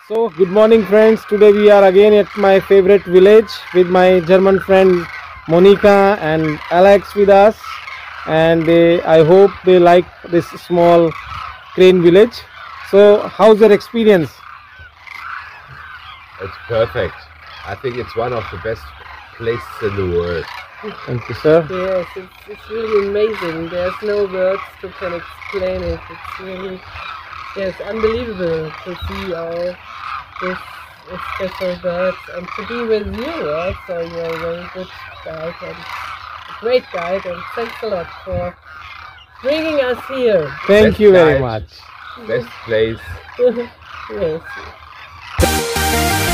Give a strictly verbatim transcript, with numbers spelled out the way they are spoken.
So, good morning, friends. Today we are again at my favorite village with my German friend Monica and Alex with us. And they, I hope they like this small crane village. So, how's your experience? It's perfect. I think it's one of the best places in the world. Thank you, sir. Yes, it's, it's really amazing. There's no words to can explain it. It's really, yes, unbelievable to see all these special birds and to be with you also. You're a very good guide and a great guide, and thanks a lot for bringing us here. Thank Best you very guide, much. Best place. Yes.